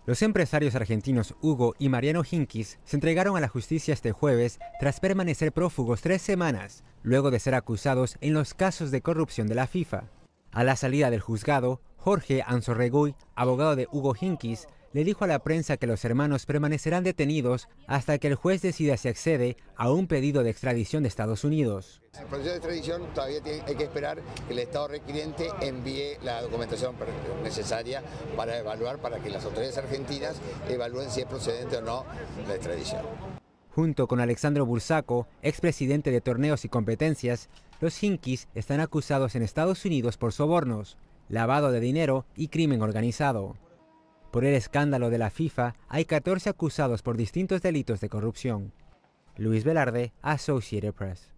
Los empresarios argentinos Hugo y Mariano Hinkis se entregaron a la justicia este jueves tras permanecer prófugos 3 semanas, luego de ser acusados en los casos de corrupción de la FIFA. A la salida del juzgado, Jorge Anzorreguy, abogado de Hugo Hinkis, le dijo a la prensa que los hermanos permanecerán detenidos hasta que el juez decida si accede a un pedido de extradición de Estados Unidos. En el proceso de extradición todavía hay que esperar que el Estado requiriente envíe la documentación necesaria para evaluar, para que las autoridades argentinas evalúen si es procedente o no la extradición. Junto con Alexandro Bursaco, expresidente de Torneos y Competencias, los Hinkis están acusados en Estados Unidos por sobornos, lavado de dinero y crimen organizado. Por el escándalo de la FIFA, hay 14 acusados por distintos delitos de corrupción. Luis Velarde, Associated Press.